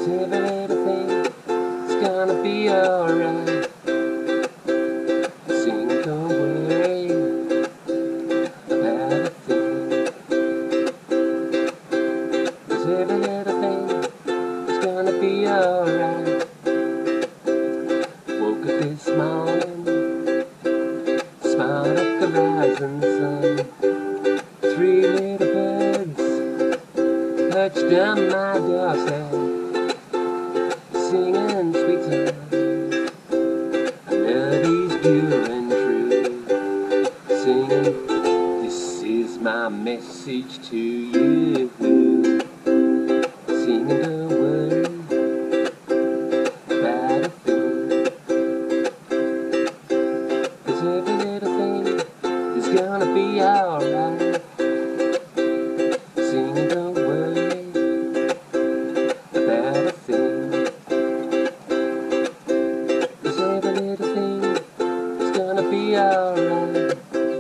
'cause every little thing is gonna be alright. Sing, don't worry about a thing, 'cause every little thing is gonna be alright. Woke up this morning, smiled at the rising sun. 3 little birds touched on my doorstep, singing sweet songs, melodies pure and true, singing, this is my message to you. Singing, don't worry about a thing, 'cause every little thing is gonna be alright. Singing, don't worry about a thing, 'cause every little thing is gonna be alright.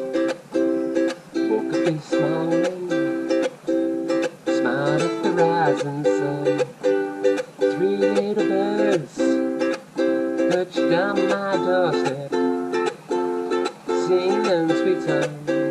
Woke up this morning, smiled at the rising sun. 3 little birds touched on my doorstep, singing sweet songs,